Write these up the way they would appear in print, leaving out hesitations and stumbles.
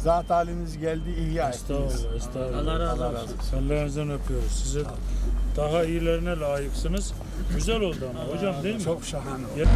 Zat haliniz geldi, ihya ettiniz. Estağfurullah, estağfurullah. Allah razı olsun. Ellerinizden öpüyoruz. Size daha iyilerine layıksınız. Güzel oldu ama hocam, değil mi? Çok şahane oldu.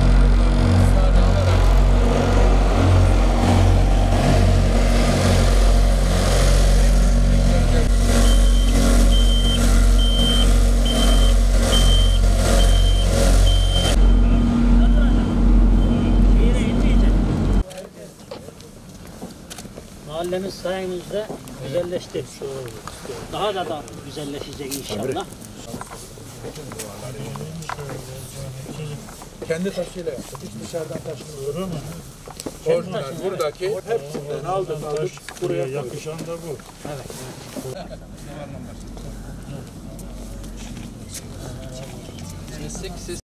Mahallemiz sayenizde güzelleşti. Daha da güzelleşecek inşallah. Kendi taşıyla yaptık. Hiç dışarıdan taşımıyoruz. Öyle mi? Orijinal buradaki hepsinden aldık Buraya yakışan da bu. Evet.